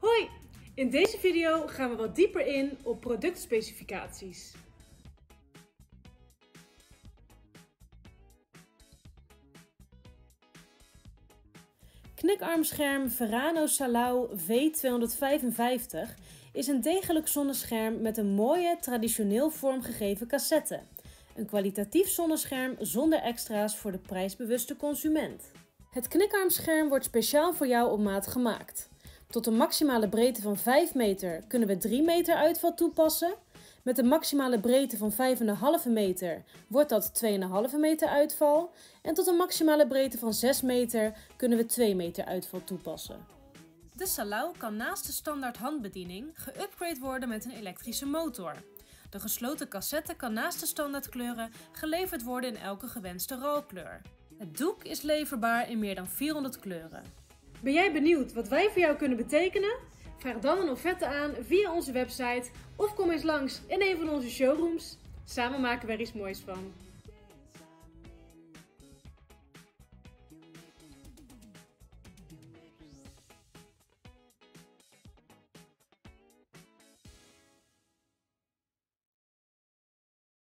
Hoi! In deze video gaan we wat dieper in op productspecificaties. Knikarmscherm Verano Salau V255 is een degelijk zonnescherm met een mooie, traditioneel vormgegeven cassette. Een kwalitatief zonnescherm zonder extra's voor de prijsbewuste consument. Het knikarmscherm wordt speciaal voor jou op maat gemaakt. Tot een maximale breedte van 5 meter kunnen we 3 meter uitval toepassen. Met een maximale breedte van 5,5 meter wordt dat 2,5 meter uitval. En tot een maximale breedte van 6 meter kunnen we 2 meter uitval toepassen. De Salau kan naast de standaard handbediening geüpgrade worden met een elektrische motor. De gesloten cassette kan naast de standaardkleuren geleverd worden in elke gewenste rookkleur. Het doek is leverbaar in meer dan 400 kleuren. Ben jij benieuwd wat wij voor jou kunnen betekenen? Vraag dan een offerte aan via onze website of kom eens langs in een van onze showrooms. Samen maken we er iets moois van.